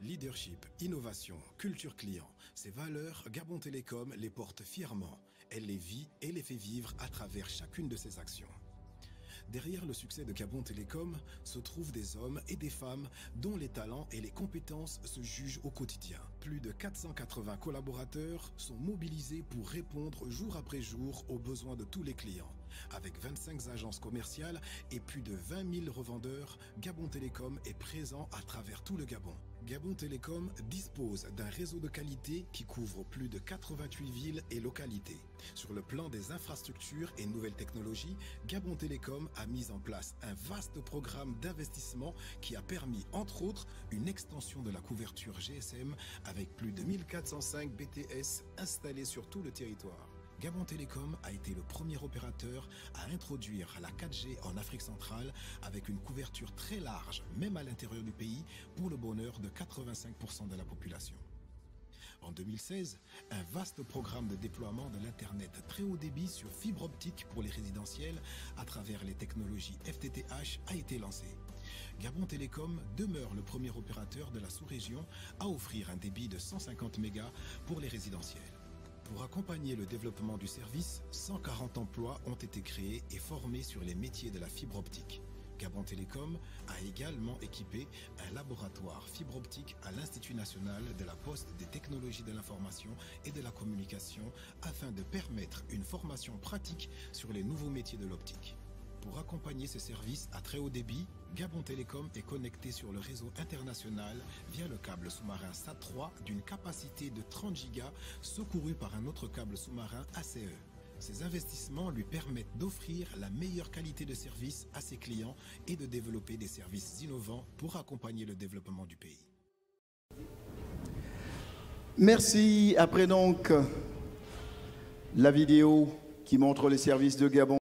Leadership, innovation, culture client, ces valeurs, Gabon Télécom les porte fièrement. Elle les vit et les fait vivre à travers chacune de ses actions. Derrière le succès de Gabon Télécom se trouvent des hommes et des femmes dont les talents et les compétences se jugent au quotidien. Plus de 480 collaborateurs sont mobilisés pour répondre jour après jour aux besoins de tous les clients. Avec 25 agences commerciales et plus de 20 000 revendeurs, Gabon Télécom est présent à travers tout le Gabon. Gabon Télécom dispose d'un réseau de qualité qui couvre plus de 88 villes et localités. Sur le plan des infrastructures et nouvelles technologies, Gabon Télécom a mis en place un vaste programme d'investissement qui a permis, entre autres, une extension de la couverture GSM avec plus de 1405 BTS installés sur tout le territoire. Gabon Télécom a été le premier opérateur à introduire la 4G en Afrique centrale avec une couverture très large, même à l'intérieur du pays, pour le bonheur de 85% de la population. En 2016, un vaste programme de déploiement de l'Internet très haut débit sur fibre optique pour les résidentiels à travers les technologies FTTH a été lancé. Gabon Télécom demeure le premier opérateur de la sous-région à offrir un débit de 150 mégas pour les résidentiels. Pour accompagner le développement du service, 140 emplois ont été créés et formés sur les métiers de la fibre optique. Gabon Télécom a également équipé un laboratoire fibre optique à l'Institut national de la Poste, des technologies de l'information et de la communication afin de permettre une formation pratique sur les nouveaux métiers de l'optique. Pour accompagner ce service à très haut débit, Gabon Télécom est connecté sur le réseau international via le câble sous-marin SAT3 d'une capacité de 30 gigas secouru par un autre câble sous-marin ACE. Ces investissements lui permettent d'offrir la meilleure qualité de service à ses clients et de développer des services innovants pour accompagner le développement du pays. Merci. Après donc la vidéo qui montre les services de Gabon.